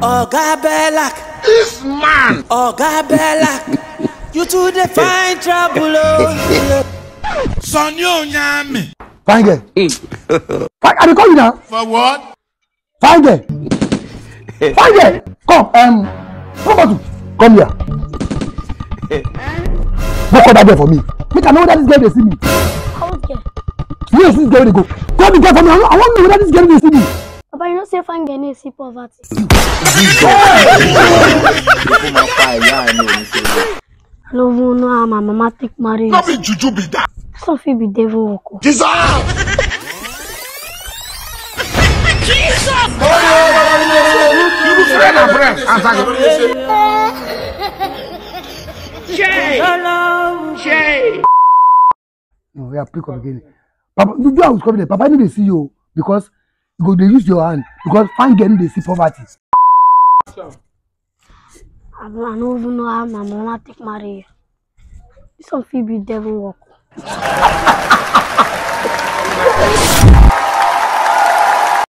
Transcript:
Oga Belak. This man. Oga Belak. You two define trouble. Son, you nyame. Fine girl. I will call you now. For what? Fine girl. Fine girl. Come. Come here. Go call that girl for me. Make I know that this girl they see me. How would get? Where is this girl they go? Call the girl for me. I want to know whether this girl they see me. Papa, you know say fine girl see poverty. I don't even know how my mama take marriage. Not be juju be that. Something be devil work. Jesus! You be friend and friend. Shay! No, yeah, pick up again. Papa, you do I was coming there. Papa, I need to see you because you go they use your hand because fine girl they see poverty. I don't even know how my mama take marriage. Something be devil work.